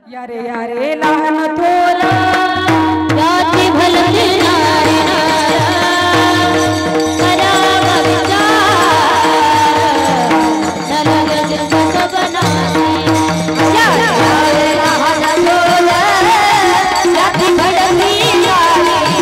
यारे यारे लहान थोर याची भलती नारी करावा विचार नलगे जग बनासी यारे यारे लहान थोर याची भलती नारी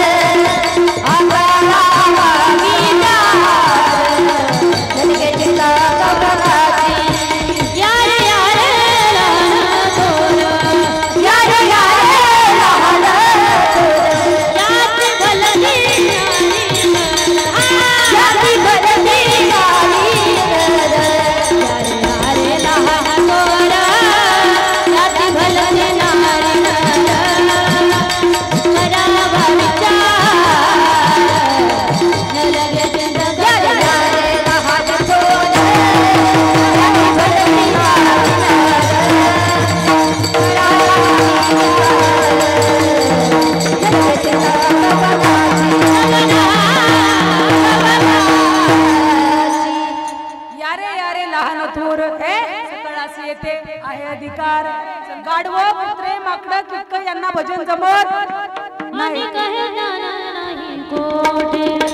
करावा विचार नलगे जग बनासी यारे यारे लहान थोर यारे यारे लहान याची भलती याची भलती यारे यारे लहान थोर याची भलती नारी करावा विचार नलगे जग यारे यारे लहान थोर याची भलती यारे यारे लहान थोर हे सकळासी येते आहे अधिकार गाढव कुत्रे माकड किक्क यांना भजन जमत मनी कहे जाना नहीं कोठे